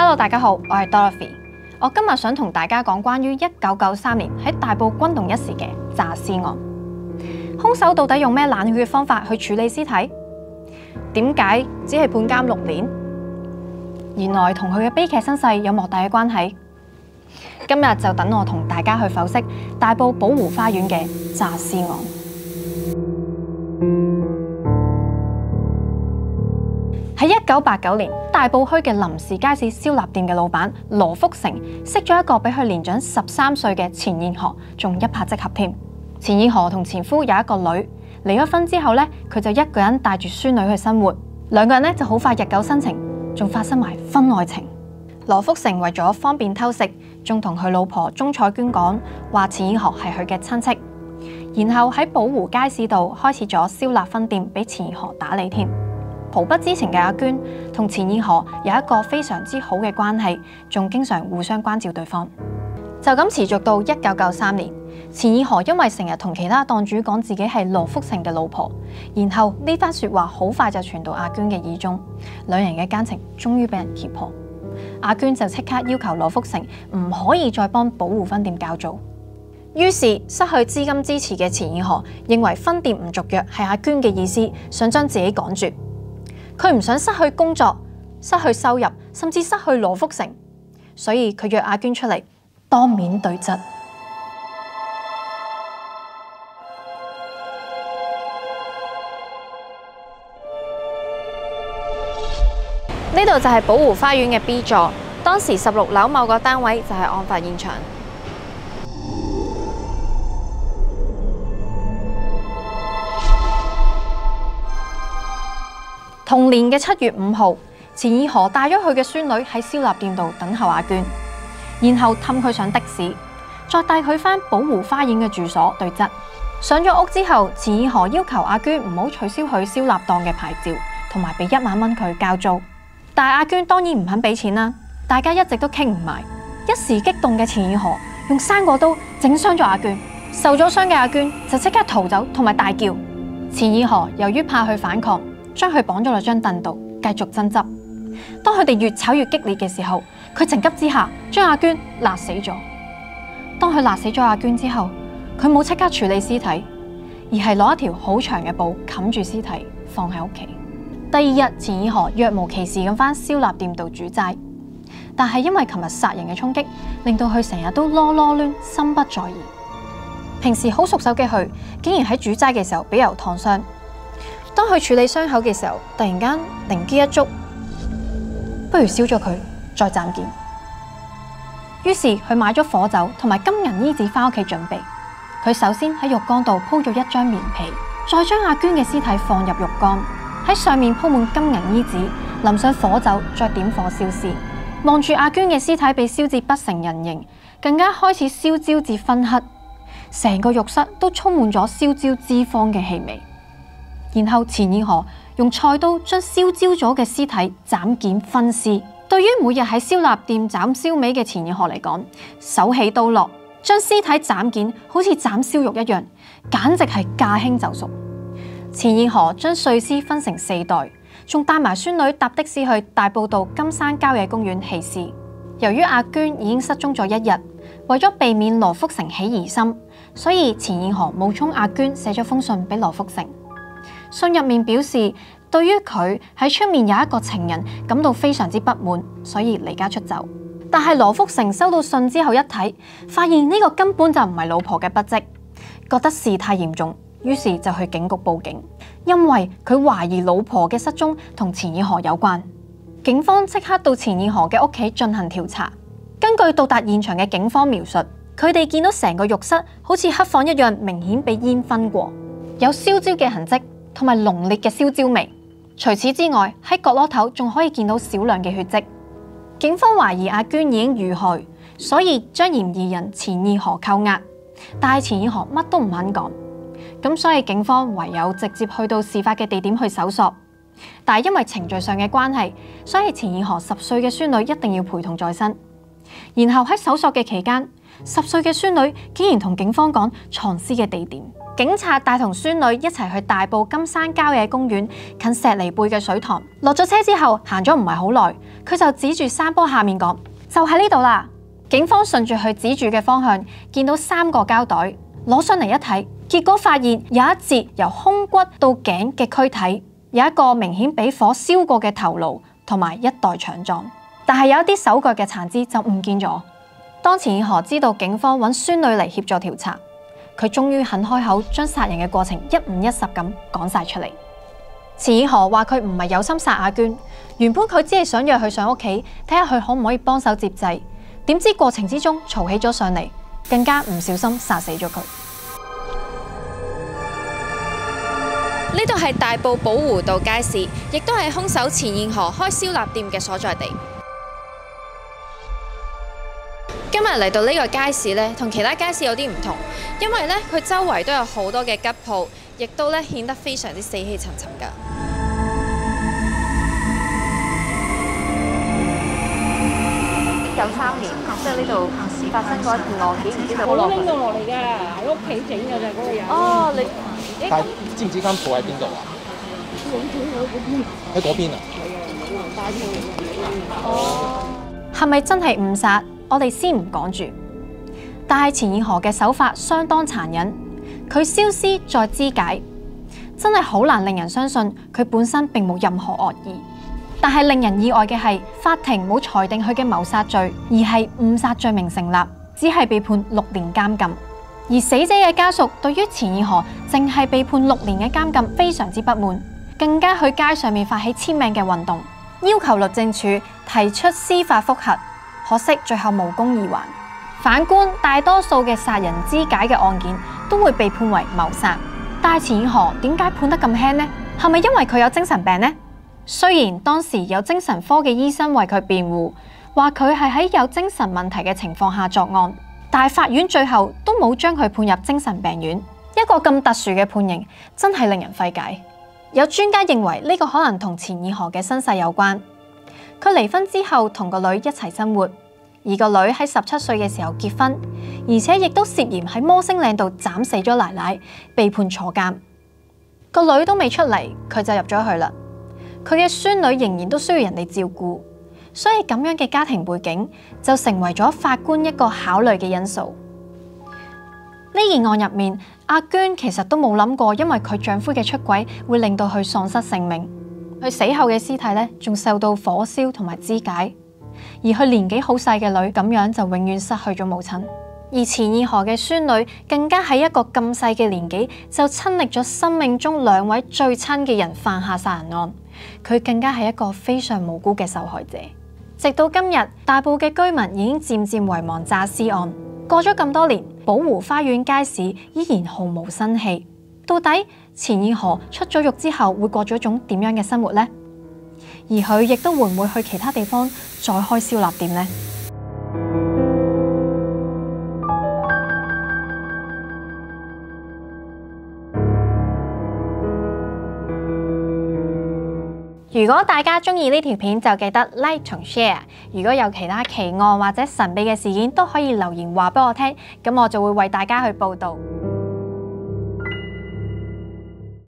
Hello， 大家好，我係 Dorothy。我今日想同大家講關於1993年喺大埔轟動一時嘅詐屍案。兇手到底用咩冷血嘅方法去處理屍體？點解只係判監6年？原來同佢嘅悲劇身世有莫大嘅關係。今日就等我同大家去剖析大埔寶湖花園嘅詐屍案。喺1989年，大埔墟嘅臨時街市燒臘店嘅老闆羅福成識咗一個比佢年長13歲嘅錢燕河，仲一拍即合添。錢燕河同前夫有一個女，離咗婚之後咧，佢就一個人帶住孫女去生活，兩個人咧就好快日久生情，仲發生埋婚外情。羅福成為咗方便偷食，仲同佢老婆鍾彩娟講話錢燕河係佢嘅親戚，然後喺寶湖街市度開始咗燒臘分店俾錢燕河打理添。毫不知情嘅阿娟同錢燕河有一個非常之好嘅關係，仲經常互相關照對方。就咁持續到1993年，錢燕河因為成日同其他檔主講自己係羅福成嘅老婆，然後呢番說話好快就傳到阿娟嘅耳中，兩人嘅奸情終於俾人揭破。阿娟就即刻要求羅福成唔可以再幫寶湖分店交租。於是失去資金支持嘅錢燕河認為分店唔續約係阿娟嘅意思，想將自己趕絕。佢唔想失去工作、失去收入，甚至失去羅福成，所以佢約阿娟出嚟當面對質。呢度就係寶湖花園嘅 B 座，當時16樓某個單位就係案發現場。同年嘅7月5號，錢燕河帶咗佢嘅孫女喺燒臘店度等候阿娟，然後氹佢上的士，再帶佢返寶湖花園嘅住所對質。上咗屋之後，錢燕河要求阿娟唔好取消佢燒臘檔嘅牌照，同埋俾1萬蚊佢交租。但係阿娟當然唔肯俾錢啦，大家一直都傾唔埋。一時激動嘅錢燕河用生果刀整傷咗阿娟，受咗傷嘅阿娟就即刻逃走同埋大叫。錢燕河由於怕佢反抗，將佢綁咗落張凳度，繼續爭執。當佢哋越吵越激烈嘅時候，佢情急之下將阿娟勒死咗。當佢勒死咗阿娟之後，佢冇即刻處理屍體，而係攞一條好長嘅布冚住屍體，放喺屋企。第二日，錢燕河若無其事咁返燒臘店度煮齋，但係因為琴日殺人嘅衝擊，令到佢成日都囉囉攣，心不在焉。平時好熟手嘅佢，竟然喺煮齋嘅時候俾油燙傷。當佢處理傷口嘅時候，突然間靈機一觸，不如燒咗佢，再斬件。於是佢買咗火酒同埋金銀衣紙返屋企準備。佢首先喺浴缸度鋪咗一張棉被，再將阿娟嘅屍體放入浴缸，喺上面鋪滿金銀衣紙，淋上火酒，再點火燒屍。望住阿娟嘅屍體被燒至不成人形，更加開始燒焦至燻黑，成個浴室都充滿咗燒焦脂肪嘅氣味。然後錢燕河用菜刀將燒焦咗嘅屍體斬件分屍。對於每日喺燒臘店斬燒味嘅錢燕河嚟講，手起刀落，將屍體斬件好似斬燒肉一樣，簡直係駕輕就熟。錢燕河將碎屍分成4袋，仲帶埋孫女搭的士去大埔道金山郊野公園棄屍。由於阿娟已經失蹤咗1日，為咗避免羅福成起疑心，所以錢燕河冒充阿娟寫咗封信俾羅福成。信入面表示，對於佢喺出面有一個情人感到非常之不滿，所以離家出走。但係羅福成收到信之後一睇，發現呢個根本就唔係老婆嘅筆跡，覺得事態嚴重，於是就去警局報警，因為佢懷疑老婆嘅失蹤同錢燕河有關。警方即刻到錢燕河嘅屋企進行調查。根據到達現場嘅警方描述，佢哋見到成個浴室好似黑房一樣，明顯被煙燻過，有燒焦嘅痕跡，同埋濃烈嘅燒焦味。除此之外，喺角落頭仲可以見到少量嘅血跡。警方懷疑阿娟已經遇害，所以將嫌疑人錢燕河扣押。但係錢燕河乜都唔肯講，咁所以警方唯有直接去到事發嘅地點去搜索。但係因為程序上嘅關係，所以錢燕河10歲嘅孫女一定要陪同在身。然後喺搜索嘅期間，10歲嘅孫女竟然同警方講藏屍嘅地點。警察帶同孫女一齊去大埔金山郊野公園近石梨貝嘅水塘。落咗車之後，行咗唔係好耐， 佢就指住山坡下面講：就喺呢度啦！警方順住佢指住嘅方向，見到3個膠袋，攞上嚟一睇，結果發現有一節由胸骨到頸嘅軀體，有一個明顯俾火燒過嘅頭顱，同埋一袋腸臟，但係有一啲手腳嘅殘肢就唔見咗。當錢以河知道警方揾孫女嚟協助調查，佢終於肯開口將殺人嘅過程一五一十咁講晒出嚟。錢以河話佢唔係有心殺阿娟，原本佢只係想約佢上屋企睇下佢可唔可以幫手接濟，點知過程之中嘈起咗上嚟，更加唔小心殺死咗佢。 呢度係大埔寶湖道街市，亦都係兇手錢以河開燒臘店嘅所在地。今日嚟到呢個街市咧，同其他街市有啲唔同，因為咧佢周圍都有好多嘅吉鋪，亦都咧顯得非常之死氣沉沉㗎。 有3年，即係呢度發生過一件案件，唔知道。 我都拎到落嚟㗎，喺屋企整㗎咋嗰個人。 哦，你但知唔知間鋪喺邊度啊？喺嗰邊啊？係啊，大鋪嚟嘅。 哦，係咪真係誤殺？我哋先唔講住。但係錢以河嘅手法相當殘忍，佢燒屍再肢解，真係好難令人相信佢本身並冇任何惡意。但係令人意外嘅係，法庭冇裁定佢嘅謀殺罪，而係誤殺罪名成立，只係被判6年監禁。而死者嘅家屬對於錢以河淨係被判6年嘅監禁非常之不滿，更加去街上面發起簽名嘅運動，要求律政處提出司法覆核。可惜最後無功而還。反觀大多數嘅殺人肢解嘅案件都會被判為謀殺，但係錢以河點解判得咁輕呢？係咪因為佢有精神病呢？雖然當時有精神科嘅醫生為佢辯護，話佢係喺有精神問題嘅情況下作案，但係法院最後都冇將佢判入精神病院。一個咁特殊嘅判刑真係令人費解。有專家認為呢個可能同錢以河嘅身世有關。佢離婚之後同個女一齊生活，而個女喺17歲嘅時候結婚，而且亦都涉嫌喺摩星嶺度斬死咗奶奶，被判坐監。個女都未出嚟，佢就入咗去啦。佢嘅孫女仍然都需要人哋照顧，所以咁樣嘅家庭背景就成為咗法官一個考慮嘅因素。呢件案入面，阿娟其實都冇諗過，因為佢丈夫嘅出軌會令到佢喪失性命。佢死後嘅屍體咧，仲受到火燒同埋肢解，而佢年紀好細嘅女咁樣就永遠失去咗母親。而錢以河嘅孫女更加喺一個咁細嘅年紀就親歷咗生命中2位最親嘅人犯下殺人案，佢更加係一個非常無辜嘅受害者。直到今日，大埔嘅居民已經漸漸遺忘詐屍案。過咗咁多年，寶湖花園街市依然毫無生氣。到底錢以河出咗獄之後會過咗種點樣嘅生活呢？而佢亦都會唔會去其他地方再開燒臘店呢？如果大家鍾意呢條片，就記得 like 同 share。如果有其他奇案或者神秘嘅事件，都可以留言話俾我聽，咁我就會為大家去報導。